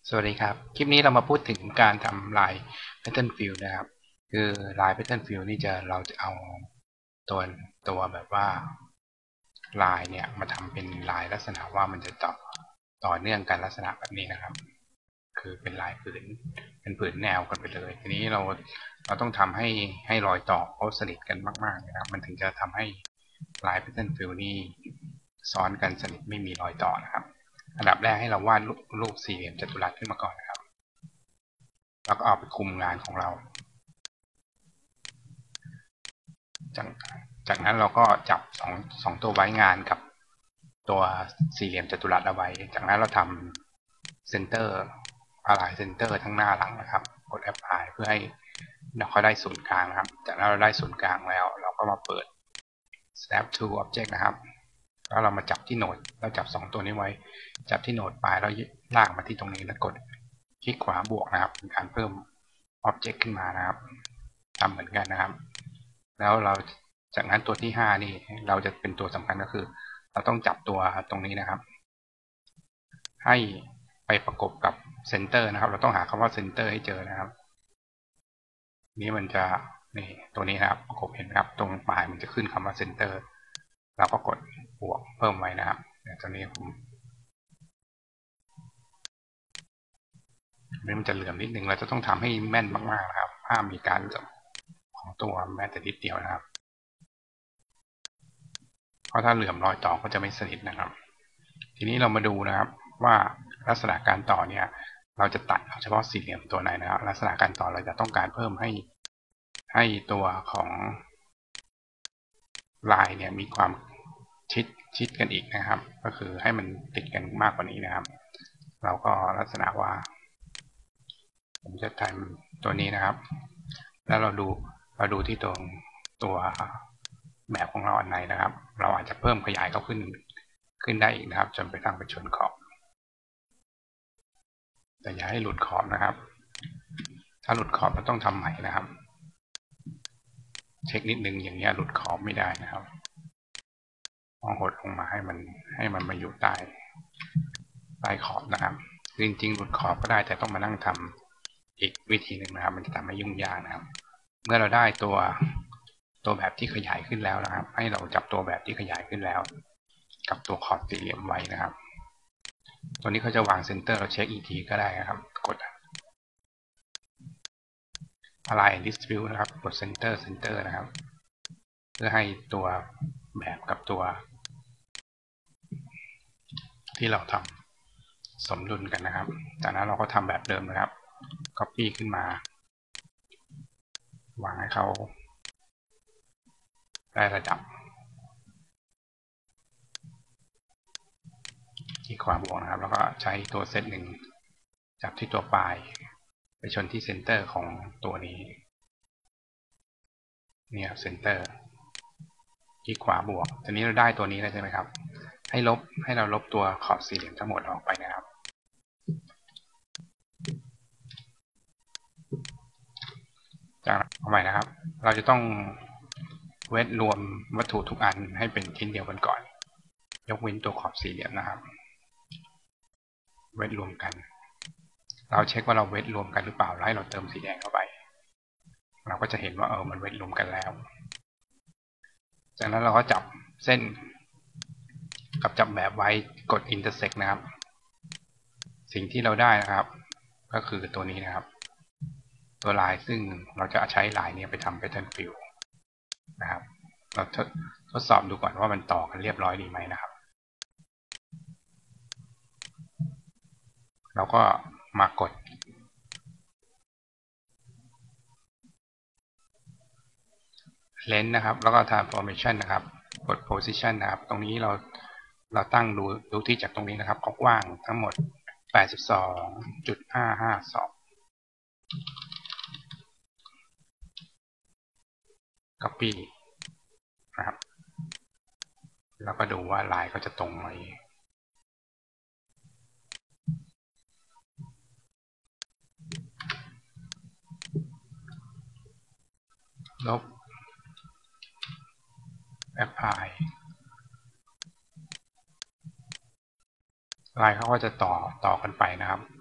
สวัสดีครับคลิปนี้เรามาพูดถึงการทำลาย Pattern Fill นะครับคือลาย Pattern Fill นี่เราจะเอาตัวแบบว่าลายเนี่ยมาทำเป็นลายลักษณะว่ามันจะต่อเนื่องกันลักษณะแบบนี้นะครับคือเป็นลายผืนเป็นผืนแนวกันไปเลยทีนี้เราต้องทำให้รอยต่อเขาสนิทกันมากๆนะครับมันถึงจะทำให้ลาย Pattern Fill นี่ซ้อนกันสนิทไม่มีรอยต่อนะครับอันดับแรกให้เราวาดรูปสี่เหลี่ยมจัตุรัสขึ้นมาก่อนนะครับแล้วก็เอาไปคุมงานของเราจากนั้นเราก็จับสองตัวไว้งานกับตัวสี่เหลี่ยมจัตุรัสเอาไว้จากนั้นเราทำเซนเตอร์อะไรเซนเตอร์ทั้งหน้าหลังนะครับกด apply เพื่อให้เขาได้ศูนย์กลางนะครับจากนั้นเราได้ศูนย์กลางแล้วเราก็มาเปิด snap to object นะครับแล้วเรามาจับที่โหนดเราจับ2ตัวนี้ไว้จับที่โหนดปลายแล้วลากมาที่ตรงนี้แล้วกดคลิกขวาบวกนะครับเป็นการเพิ่ม object ขึ้นมานะครับทำเหมือนกันนะครับแล้วเราจากนั้นตัวที่5นี่เราจะเป็นตัวสำคัญก็คือเราต้องจับตัวตรงนี้นะครับให้ไปประกบกับเซนเตอร์นะครับเราต้องหาคำว่าเซนเตอร์ให้เจอนะครับนี้มันจะนี่ตัวนี้นะครับประกบเห็นไหมครับตรงปลายมันจะขึ้นคำว่าเซนเตอร์เราก็กดบวกเพิ่มไว้นะครับตัวนี้มันจะเหลื่อมนิดนึงเราจะต้องทำให้แม่นมากๆนะครับห้ามมีการเหลื่อมของตัวแม้แต่นิดเดียวนะครับเพราะถ้าเหลื่อมรอยต่อก็จะไม่สนิทนะครับทีนี้เรามาดูนะครับว่าลักษณะการต่อเนี่ยเราจะตัดเฉพาะสี่เหลี่ยมตัวไหนนะครับลักษณะการต่อเราจะต้องการเพิ่มให้ตัวของลายเนี่ยมีความชิดกันอีกนะครับก็คือให้มันติดกันมากกว่านี้นะครับเราก็ลักษณะว่าผมจะทำตัวนี้นะครับแล้วเราดูที่ตัวแบบของเราอันไหนนะครับเราอาจจะเพิ่มขยายเขาขึ้นได้อีกนะครับจนไปตั้งเป็นชนขอบแต่อย่าให้หลุดขอบนะครับถ้าหลุดขอบเราต้องทำใหม่นะครับเช็คนิดนึงอย่างนี้หลุดขอบไม่ได้นะครับลองหดลงมาให้มันมาอยู่ใต้ขอบนะครับจริงๆหลุดขอบก็ได้แต่ต้องมานั่งทำอีกวิธีหนึ่งนะครับมันจะทำให้ยุ่งยากนะครับเมื่อเราได้ตัวแบบที่ขยายขึ้นแล้วนะครับให้เราจับตัวแบบที่ขยายขึ้นแล้วกับตัวขอบสี่เหลี่ยมไว้นะครับตัวนี้เขาจะวางเซนเตอร์เราเช็คอีกทีก็ได้นะครับกด Align and Distribute นะครับกด Center นะครับเพื่อให้ตัวแบบกับตัวที่เราทำสมดุลกันนะครับจากนั้นเราก็ทำแบบเดิมนะครับ Copy ขึ้นมาวางให้เขาได้ระดับที่ขวาบวกนะครับแล้วก็ใช้ตัวเซตหนึ่งจับที่ตัวปลายไปชนที่เซนเตอร์ของตัวนี้เนี่ยเซนเตอร์ที่ขวาบวกทีนี้เราได้ตัวนี้แล้วใช่ไหมครับให้เราลบตัวขอบสี่เหลี่ยมทั้งหมดออกไปนะครับจากเอาใหม่นะครับเราจะต้องเวทรวมวัตถุทุกอันให้เป็นชิ้นเดียวกันก่อนยกเว้นตัวขอบสี่เหลี่ยมนะครับเวทรวมกันเราเช็คว่าเราเวทรวมกันหรือเปล่าแล้วให้เราเติมสีแดงเข้าไปเราก็จะเห็นว่ามันเวทรวมกันแล้วจากนั้นเราก็จับเส้นกับจับแบบไว้กด intersect นะครับสิ่งที่เราได้นะครับก็คือตัวนี้นะครับตัวลายซึ่งเราจะใช้ลายนี้ไปทำ pattern fill นะครับเราทดสอบดูก่อนว่ามันต่อกันเรียบร้อยดีไหมนะครับเราก็มากดLength นะครับแล้วก็ Transformation นะครับกด Position นะครับตรงนี้เราตั้งดูที่จากตรงนี้นะครับกว้างทั้งหมด 82.552 Copy นะครับแล้วก็ดูว่าลายก็จะตรงไหมลบ Apply ลายเขาก็จะต่อกันไปนะครับ